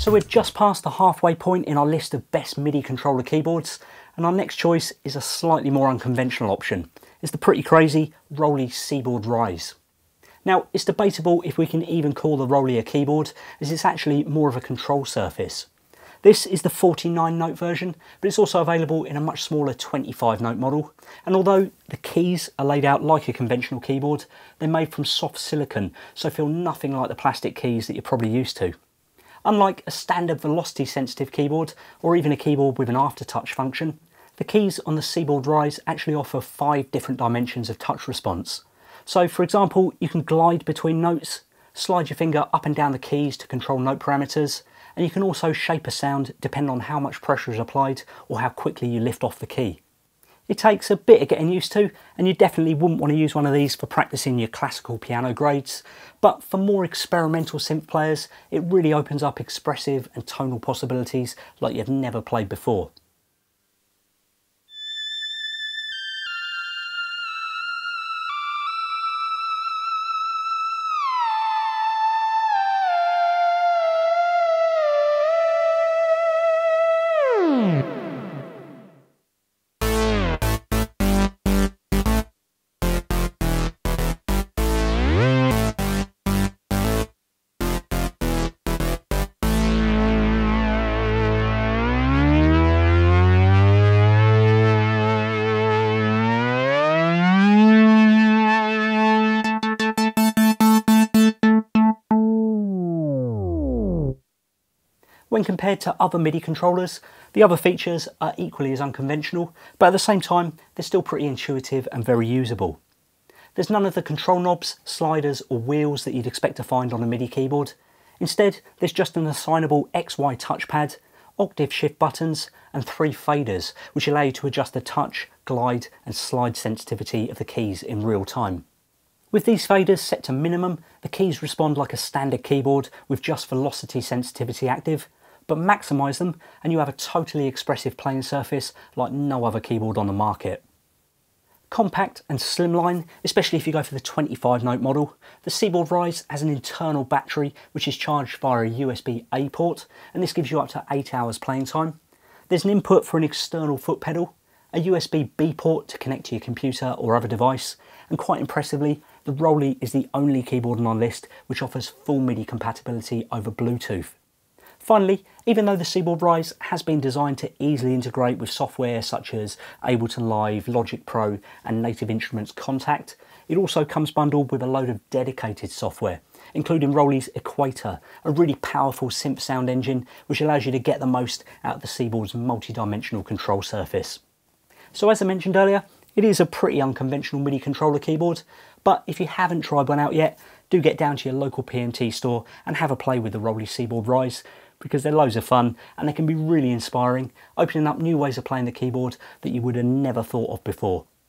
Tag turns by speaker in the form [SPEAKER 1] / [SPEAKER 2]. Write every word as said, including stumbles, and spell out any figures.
[SPEAKER 1] So we're just past the halfway point in our list of best MIDI controller keyboards, and our next choice is a slightly more unconventional option. It's the pretty crazy Roli Seaboard Rise. Now, it's debatable if we can even call the Roli a keyboard, as it's actually more of a control surface. This is the forty-nine note version, but it's also available in a much smaller twenty-five note model. And although the keys are laid out like a conventional keyboard, they're made from soft silicone, so feel nothing like the plastic keys that you're probably used to. Unlike a standard velocity sensitive keyboard, or even a keyboard with an aftertouch function, the keys on the Seaboard Rise actually offer five different dimensions of touch response. So for example, you can glide between notes, slide your finger up and down the keys to control note parameters, and you can also shape a sound depending on how much pressure is applied or how quickly you lift off the key. It takes a bit of getting used to, and you definitely wouldn't want to use one of these for practicing your classical piano grades, but for more experimental synth players, it really opens up expressive and tonal possibilities like you've never played before. When compared to other MIDI controllers, the other features are equally as unconventional, but at the same time, they're still pretty intuitive and very usable. There's none of the control knobs, sliders or wheels that you'd expect to find on a MIDI keyboard. Instead, there's just an assignable X Y touchpad, octave shift buttons and three faders, which allow you to adjust the touch, glide and slide sensitivity of the keys in real time. With these faders set to minimum, the keys respond like a standard keyboard with just velocity sensitivity active, but maximise them and you have a totally expressive playing surface like no other keyboard on the market. Compact and slimline, especially if you go for the twenty-five note model, the Seaboard Rise has an internal battery which is charged via a U S B A port, and this gives you up to eight hours playing time. There's an input for an external foot pedal, a U S B B port to connect to your computer or other device, and quite impressively, the Roli is the only keyboard on our list which offers full MIDI compatibility over Bluetooth. Finally, even though the Seaboard Rise has been designed to easily integrate with software such as Ableton Live, Logic Pro and Native Instruments Contact, it also comes bundled with a load of dedicated software, including Roli's Equator, a really powerful synth sound engine which allows you to get the most out of the Seaboard's multi-dimensional control surface. So as I mentioned earlier, it is a pretty unconventional MIDI controller keyboard, but if you haven't tried one out yet, do get down to your local P M T store and have a play with the Roli Seaboard Rise, because they're loads of fun and they can be really inspiring, opening up new ways of playing the keyboard that you would have never thought of before.